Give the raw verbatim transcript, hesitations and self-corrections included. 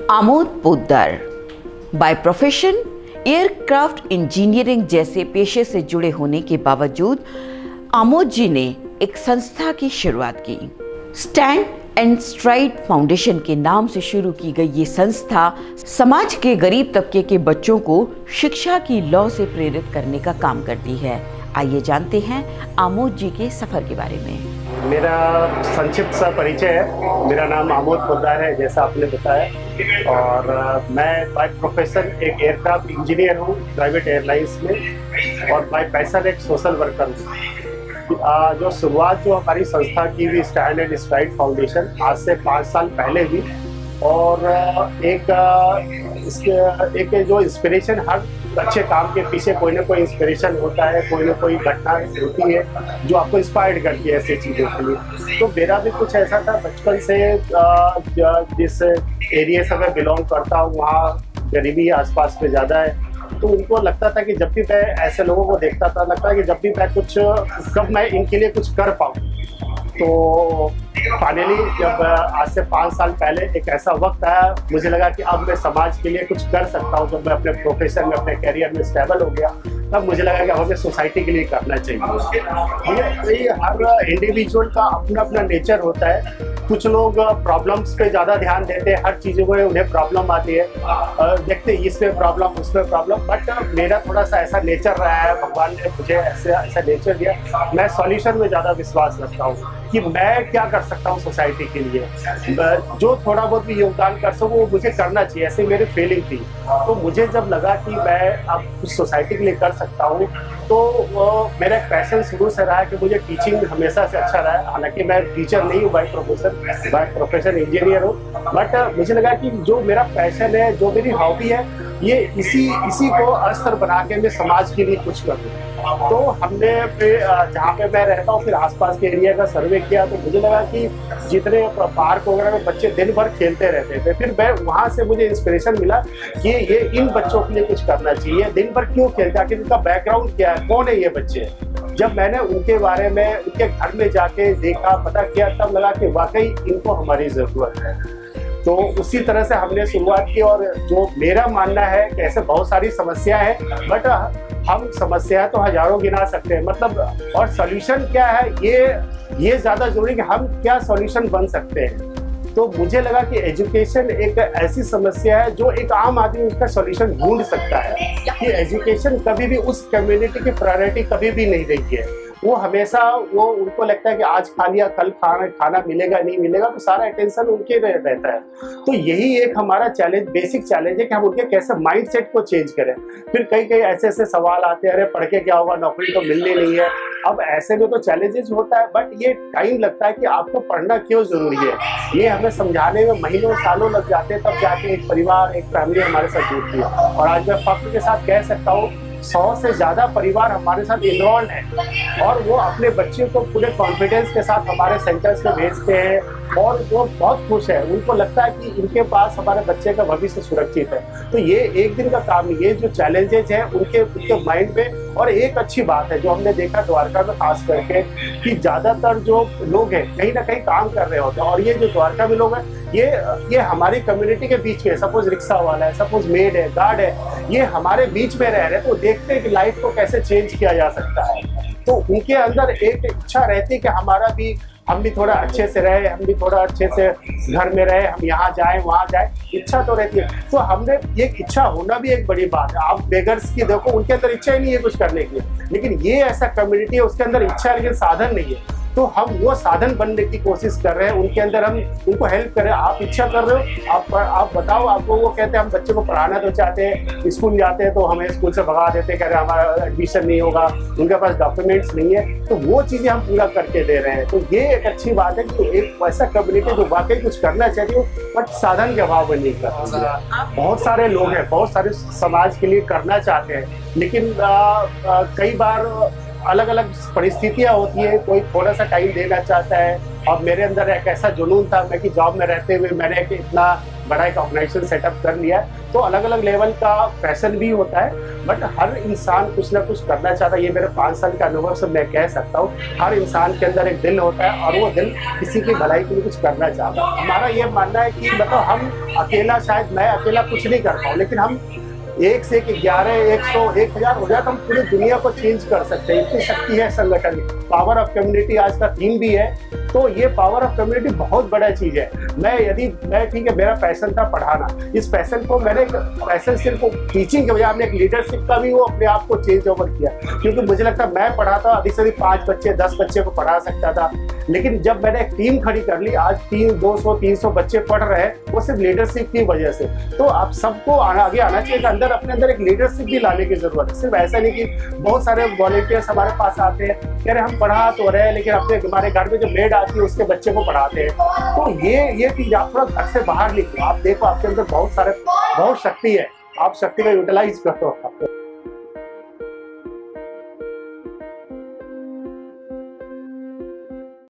Amod Poddar by profession aircraft engineering जैसे पेशे से जुड़े होने के बावजूद आमोद जी ने एक संस्था की शुरुआत की। स्टैंड एंड स्ट्राइड फाउंडेशन के नाम से शुरू की गई ये संस्था समाज के गरीब तबके के बच्चों को शिक्षा की लौ से प्रेरित करने का काम करती है। आइए जानते हैं आमोद जी के सफर के बारे में। मेरा संक्षिप्त सा परिचय है। मेरा नाम आमोद पोद्दार है, जैसा आपने बताया, और मैं बाय प्रोफेशन एक एयरक्राफ्ट इंजीनियर हूँ प्राइवेट एयरलाइंस में, और बाय पैशन एक सोशल वर्कर हूँ। जो शुरुआत जो हमारी संस्था की हुई स्टैंड एंड स्ट्राइड फाउंडेशन आज से पाँच साल पहले हुई, और एक इसके एक जो इंस्पिरेशन, हर अच्छे काम के पीछे कोई ना कोई इंस्पिरेशन होता है, कोई ना कोई घटना होती है जो आपको इंस्पायर्ड करती है ऐसी चीज़ों के लिए। तो मेरा भी कुछ ऐसा था बचपन से, जिस एरिया से मैं बिलोंग करता हूँ वहाँ गरीबी आसपास में ज़्यादा है, तो उनको लगता था कि जब भी मैं ऐसे लोगों को देखता था, लगता है कि जब भी मैं कुछ, कब मैं इनके लिए कुछ कर पाऊँ। तो फाइनली जब आज से पाँच साल पहले एक ऐसा वक्त आया, मुझे लगा कि अब मैं समाज के लिए कुछ कर सकता हूँ। जब मैं अपने प्रोफेशन में, अपने करियर में स्टेबल हो गया, तब मुझे लगा कि अब हमें सोसाइटी के लिए करना चाहिए। ये हर इंडिविजुअल का अपना अपना नेचर होता है। कुछ लोग प्रॉब्लम्स पे ज़्यादा ध्यान देते हैं, हर चीज़ों में उन्हें प्रॉब्लम आती है, देखते इसमें प्रॉब्लम उसमें प्रॉब्लम। बट मेरा थोड़ा सा ऐसा नेचर रहा है, भगवान ने मुझे ऐसे ऐसा नेचर दिया, मैं सॉल्यूशन में ज़्यादा विश्वास रखता हूँ कि मैं क्या कर सकता हूँ सोसाइटी के लिए, जो थोड़ा बहुत भी योगदान कर सकूँ वो मुझे करना चाहिए, ऐसी मेरी फीलिंग थी। तो मुझे जब लगा कि मैं अब कुछ सोसाइटी के लिए कर सकता हूँ, तो मेरा एक पैशन शुरू से रहा है कि मुझे टीचिंग हमेशा से अच्छा रहा है। हालांकि मैं टीचर नहीं हूँ by profession, by profession engineer हूँ, बट मुझे लगा कि जो मेरा पैशन है, जो मेरी हॉबी है, ये इसी इसी को अस्त्र बना के मैं समाज के लिए कुछ करूँ। तो हमने फिर जहाँ पे मैं रहता हूँ, फिर आसपास के एरिया का सर्वे किया, तो मुझे लगा कि जितने पार्क वगैरह में बच्चे दिन भर खेलते रहते थे, फिर मैं वहाँ से मुझे इंस्पिरेशन मिला कि ये इन बच्चों के लिए कुछ करना चाहिए। दिन भर क्यों खेलते, आखिर इनका बैकग्राउंड क्या है, कौन है ये बच्चे। जब मैंने उनके बारे में, उनके घर में जाके देखा, पता किया, तब लगा कि वाकई इनको हमारी ज़रूरत है। तो उसी तरह से हमने शुरुआत की। और जो मेरा मानना है कि ऐसे बहुत सारी समस्या है, बट हम समस्या तो हजारों गिना सकते हैं, मतलब, और सॉल्यूशन क्या है, ये ये ज़्यादा जरूरी कि हम क्या सॉल्यूशन बन सकते हैं। तो मुझे लगा कि एजुकेशन एक ऐसी समस्या है जो एक आम आदमी उसका सॉल्यूशन ढूंढ सकता है। कि एजुकेशन कभी भी उस कम्युनिटी की प्रायोरिटी कभी भी नहीं रही है। वो हमेशा, वो उनको लगता है कि आज खा लिया, कल खाना खाना मिलेगा नहीं मिलेगा, तो सारा अटेंशन उनके रहता है। तो यही एक हमारा चैलेंज, बेसिक चैलेंज है कि हम उनके कैसे माइंडसेट को चेंज करें। फिर कई कई ऐसे ऐसे सवाल आते हैं, अरे पढ़ के क्या होगा, नौकरी तो मिलनी नहीं है। अब ऐसे में तो चैलेंजेस होता है, बट ये टाइम लगता है कि आपको पढ़ना क्यों जरूरी है, ये हमें समझाने में महीनों सालों लग जाते हैं, तब जाके एक परिवार, एक फैमिली हमारे साथ जुड़ती है। और आज मैं फख्र के साथ कह सकता हूँ, सौ से ज़्यादा परिवार हमारे साथ इन्वॉल्व हैं, और वो अपने बच्चे को पूरे कॉन्फिडेंस के साथ हमारे सेंटर्स में भेजते हैं, और वो बहुत खुश है। उनको लगता है कि इनके पास हमारे बच्चे का भविष्य सुरक्षित है। तो ये एक दिन का काम नहीं, ये जो चैलेंजेज हैं उनके उनके माइंड में। और एक अच्छी बात है जो हमने देखा द्वारका में खास करके, कि ज़्यादातर जो लोग हैं कहीं ना कहीं काम कर रहे होते हैं, और ये जो द्वारका में लोग हैं, ये ये हमारी कम्युनिटी के बीच में, सपोज रिक्शा वाला है, सपोज मेड है, गार्ड है, ये हमारे बीच में रह रहे हैं, तो देखते हैं कि लाइफ को कैसे चेंज किया जा सकता है। तो उनके अंदर एक इच्छा रहती है कि हमारा भी, हम भी थोड़ा अच्छे से रहे, हम भी थोड़ा अच्छे से घर में रहे, हम यहाँ जाएं वहाँ जाएं, इच्छा तो रहती है। तो हमने ये इच्छा होना भी एक बड़ी बात है। आप बेगर्स की देखो, उनके अंदर इच्छा ही नहीं है कुछ करने की, लेकिन ये ऐसा कम्युनिटी है उसके अंदर इच्छा है लेकिन साधन नहीं है। तो हम वो साधन बनने की कोशिश कर रहे हैं, उनके अंदर हम उनको हेल्प कर रहे हैं। आप इच्छा कर रहे हो, आप आप बताओ, आपको वो कहते हैं हम बच्चे को पढ़ाना तो चाहते हैं, स्कूल जाते हैं तो हमें स्कूल से भगा देते हैं, कह रहे हैं हमारा एडमिशन नहीं होगा, उनके पास डॉक्यूमेंट्स नहीं है। तो वो चीज़ें हम पूरा करके दे रहे हैं। तो ये एक अच्छी बात है कि एक ऐसा कम्युनिटी जो वाकई कुछ करना चाहिए, बट साधन के अभाव में नहीं करता। बहुत सारे लोग हैं, बहुत सारे समाज के लिए करना चाहते हैं, लेकिन आ, आ, कई बार अलग अलग परिस्थितियाँ होती है, कोई थोड़ा सा टाइम देना चाहता है। और मेरे अंदर एक ऐसा जुनून था, मैं कि जॉब में रहते हुए मैंने इतना बड़ा एक ऑर्गेनाइजेशन सेटअप कर लिया है। तो अलग अलग लेवल का पैशन भी होता है, बट हर इंसान कुछ ना कुछ करना चाहता है। ये मेरे पाँच साल के अनुभव से मैं कह सकता हूँ, हर इंसान के अंदर एक दिल होता है और वो दिल किसी की भलाई के लिए कुछ करना चाहता है। हमारा ये मानना है कि मतलब हम अकेला, शायद मैं अकेला कुछ नहीं कर पाऊँ, लेकिन हम एक से एक ग्यारह, एक सौ, एक हजार हो जाए तो हम पूरी दुनिया को चेंज कर सकते हैं। इतनी शक्ति है संगठन में। पावर ऑफ कम्युनिटी आज का थीम भी है, तो ये पावर ऑफ कम्युनिटी बहुत बड़ा चीज है। मैं यदि मैं ठीक है, मेरा पैशन था पढ़ाना, इस पैशन को मैंने पैशन सिर्फ टीचिंग के बजाय हमने एक लीडरशिप का भी वो अपने आप को चेंज ओवर किया, क्योंकि मुझे लगता है मैं पढ़ाता अधिक से अधिक पाँच बच्चे दस बच्चे को पढ़ा सकता था, लेकिन जब मैंने एक टीम खड़ी कर ली, आज तीन दो सौ तीन सौ बच्चे पढ़ रहे हैं, वो सिर्फ लीडरशिप की वजह से। तो आप सबको आगे आना चाहिए, अंदर अपने अंदर एक लीडरशिप भी लाने की जरूरत है। सिर्फ ऐसा नहीं कि बहुत सारे वॉलंटियर्स हमारे पास आते हैं, कह रहे हम पढ़ा तो रहे हैं, लेकिन अपने हमारे घर में जो मेड आती है उसके बच्चे को पढ़ाते हैं। तो ये ये चीज आप थोड़ा घर से बाहर निकलो, आप देखो आपके अंदर बहुत सारे बहुत शक्ति है, आप शक्ति का यूटिलाइज करो।